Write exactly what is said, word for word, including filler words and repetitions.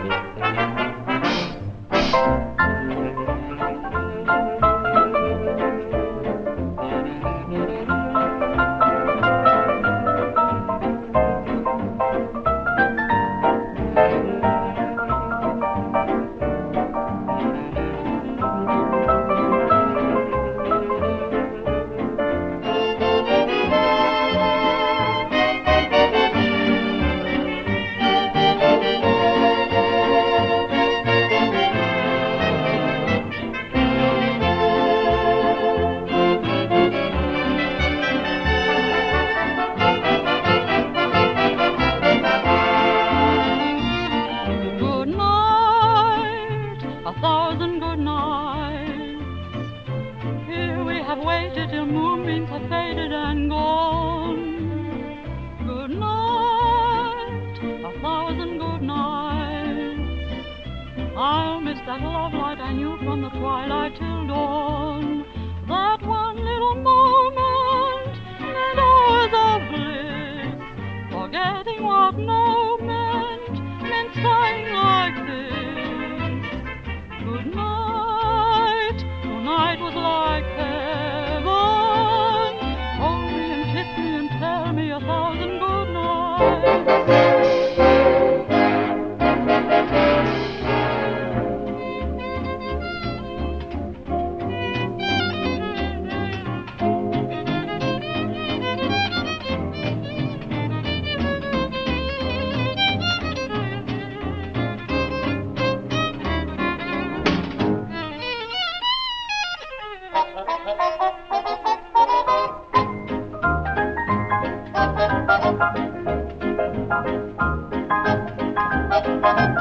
A thousand good nights. Here we have waited till moonbeams have faded and gone. Good night, a thousand good nights. I'll miss that love light I knew from the twilight till dawn. That one little moment meant hours of bliss, forgetting what no meant, meant sighing like this. Good night, tonight was like heaven. Hold me and kiss me and tell me a thousand good nights. Thank you.